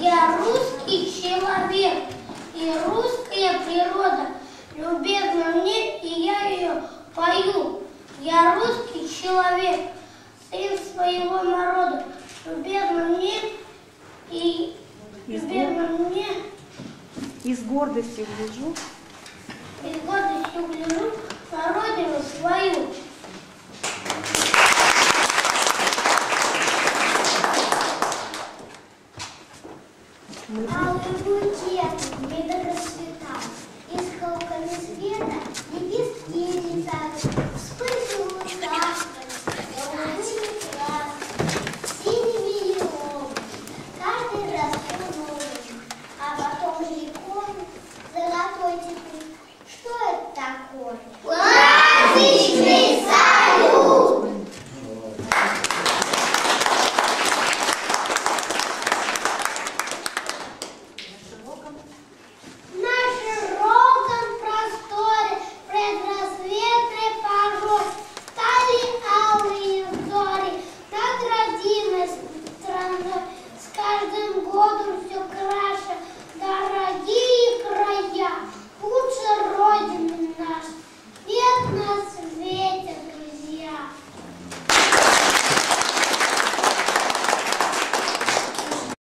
Я русский человек, и русская природа любезна мне, и я ее пою. Я русский человек, сын своего народа, любезна мне, и любезна мне. И с гордостью гляжу. И с гордостью гляжу на родину свою. Алый букет медорасцветал, искалками света лепестки летают.